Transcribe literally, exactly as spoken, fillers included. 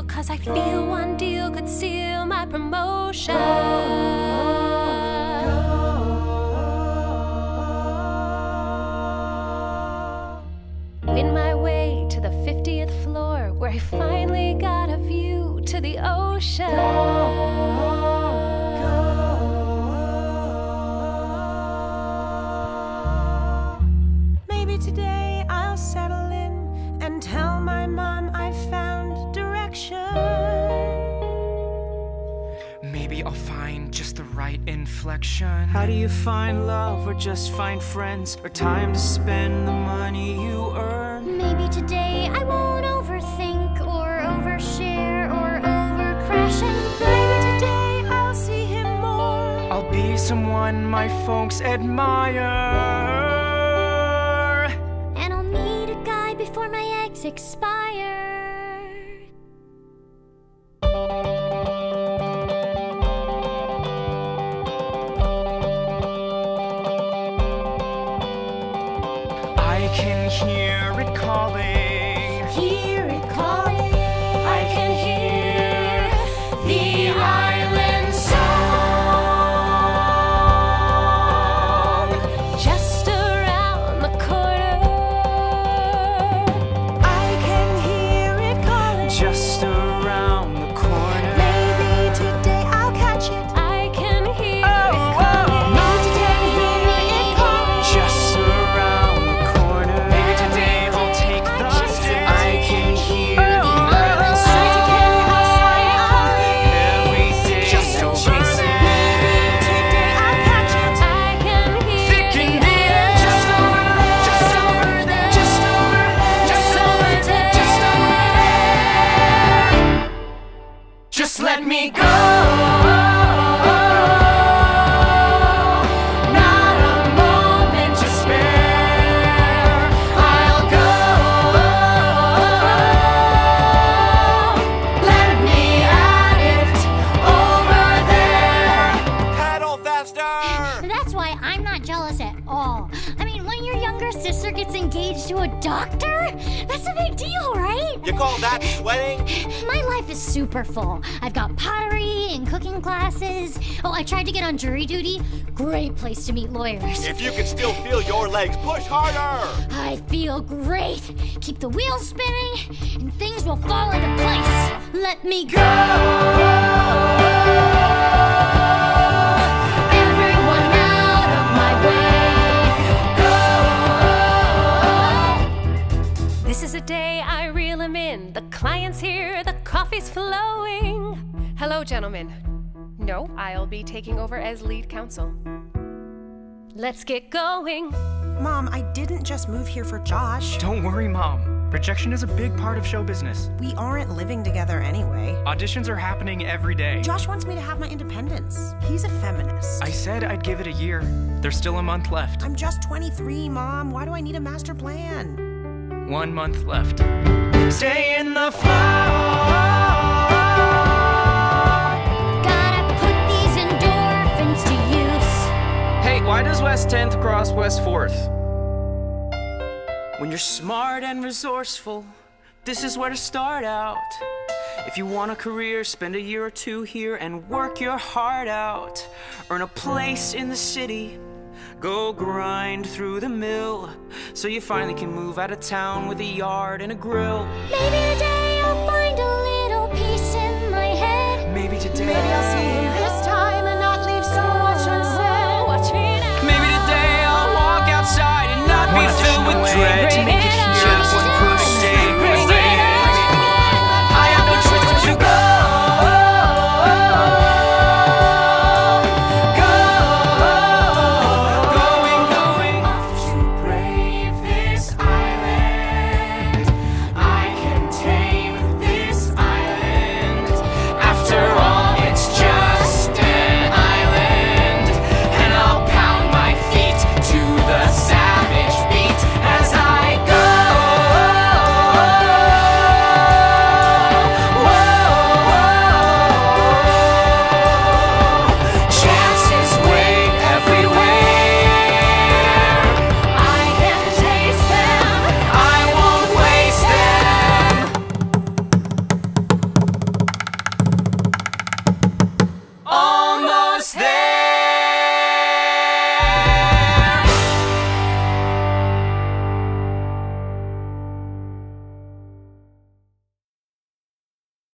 deal, 'cause I feel one deal could seal my promotion. Win my way to the fiftieth floor, where I finally got a view to the ocean. Today I'll settle in and tell my mom I found direction. Maybe I'll find just the right inflection. How do you find love, or just find friends, or time to spend the money you earn? Maybe today I won't overthink or overshare or overcrash, and maybe today I'll see him more. I'll be someone my folks admire. Before my eggs expire. I can hear it calling. Hear it calling. I can hear the island song just around the corner. Just around the corner. Maybe today I'll catch it. I can hear oh, it calling. Oh. Maybe today hear it calling. Just around the corner. Maybe today I'll take the step. I can hear Oh, the island oh, song. today I'll say it calling. Every day Just so over chase there. it. Maybe today I'll catch it. I can hear Thick in the the air. Just over there. Just over there. Just over there. just over there. Just over there. Just let me go. Not a moment to spare. I'll go. Let me at it over there. Paddle faster! That's why I'm not jealous at all. I mean, when your younger sister gets engaged to a doctor, that's a big deal, right? You call that sweating? My life is super full. I've got pottery and cooking classes. Oh, I tried to get on jury duty. Great place to meet lawyers. If you can still feel your legs, push harder! I feel great. Keep the wheels spinning, and things will fall into place. Let me go. Everyone out of my way. Go. This is a day I reel him in. The client's here, the coffee's flowing. Hello, gentlemen. No, I'll be taking over as lead counsel. Let's get going. Mom, I didn't just move here for Josh. Don't worry, Mom. Rejection is a big part of show business. We aren't living together anyway. Auditions are happening every day. Josh wants me to have my independence. He's a feminist. I said I'd give it a year. There's still a month left. I'm just twenty-three, Mom. Why do I need a master plan? One month left. Stay in the flow. Gotta put these endorphins to use. Hey, why does West tenth cross West fourth? When you're smart and resourceful, this is where to start out. If you want a career, spend a year or two here and work your heart out. Earn a place in the city, go grind through the mill, so you finally can move out of town with a yard and a grill. Maybe today